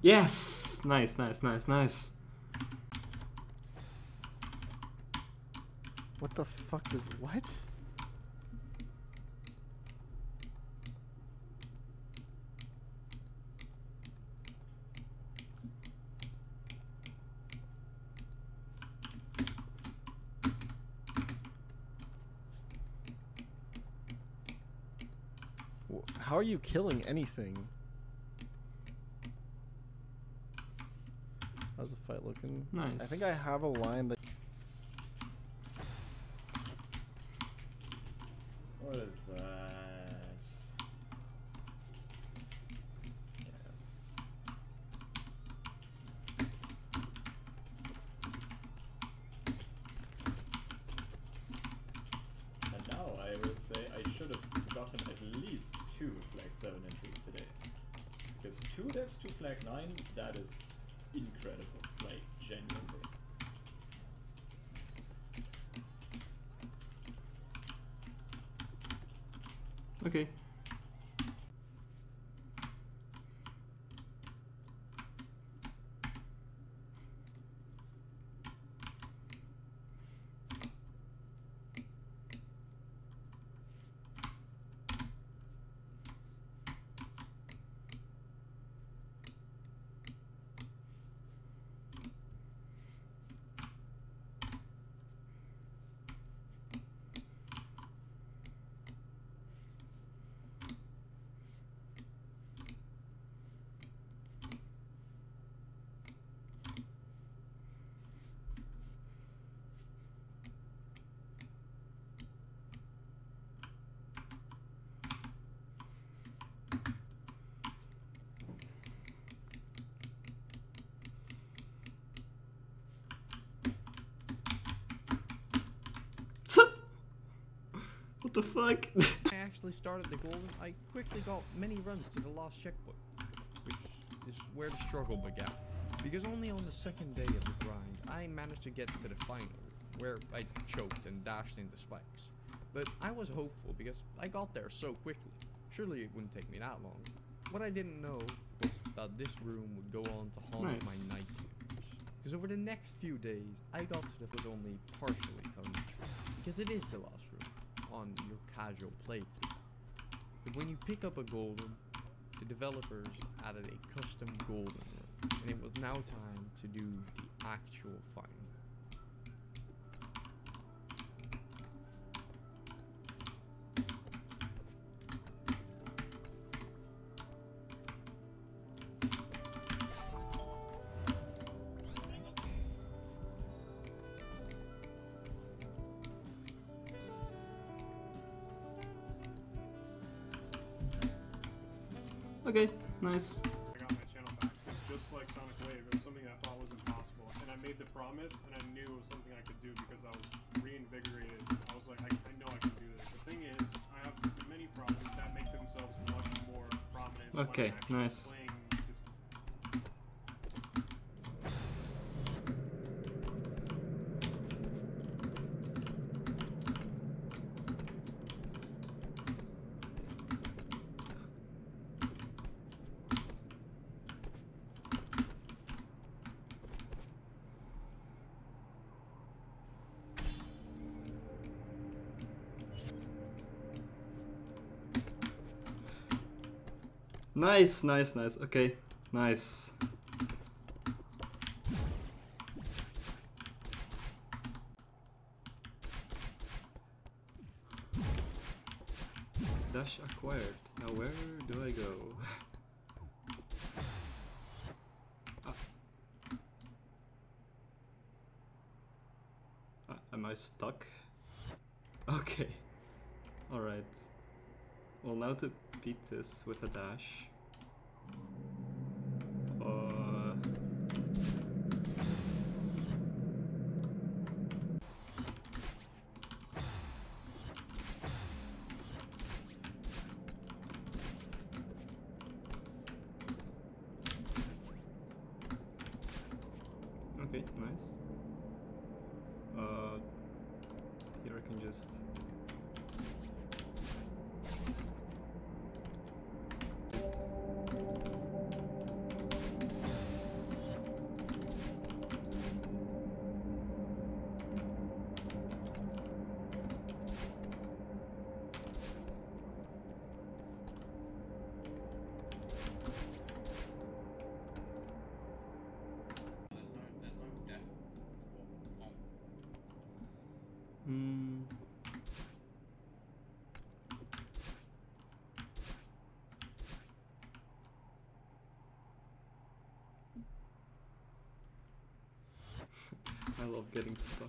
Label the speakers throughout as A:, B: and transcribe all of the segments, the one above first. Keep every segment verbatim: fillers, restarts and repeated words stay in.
A: Yes! Nice, nice, nice, nice.
B: What the fuck does what? How are you killing anything? How's the fight looking?
A: Nice.
B: I think I have a line that.
C: What is that? And now I would say I should have gotten at least two flag seven entries today. Because two devs, two flag nine, that is incredible. Like, genuinely.
A: Okay. What the fuck?
D: I actually started the golden, I quickly got many runs to the last checkpoint, which is where the struggle began. Because only on the second day of the grind, I managed to get to the final, where I choked and dashed into spikes. But I was hopeful because I got there so quickly. Surely it wouldn't take me that long. What I didn't know was that this room would go on to haunt
A: Nice.
D: my night series. Because over the next few days, I got to the was only partially telling the truth. Because it is the last room on your casual playthrough. But when you pick up a golden, the developers added a custom golden room, and it was now time to do the actual final.
A: Okay, nice.
E: I got my channel back. It's just like Sonic Wave. It was something I thought was impossible. And I made the promise, and I knew it was something I could do because I was reinvigorated. I was like, I, I know I can do this. The thing is, I have many problems that make themselves much more prominent
A: Okay,
E: when I'm actually
A: nice.
E: playing this.
A: Nice, nice, nice. Okay, nice. Dash acquired. Now where do I go? Ah. Ah, am I stuck? Okay. Alright. Well, now to beat this with a dash. Uh, okay, nice. Uh, here I can just. I love getting stuck.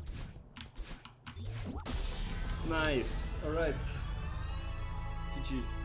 A: Nice. All right. G G.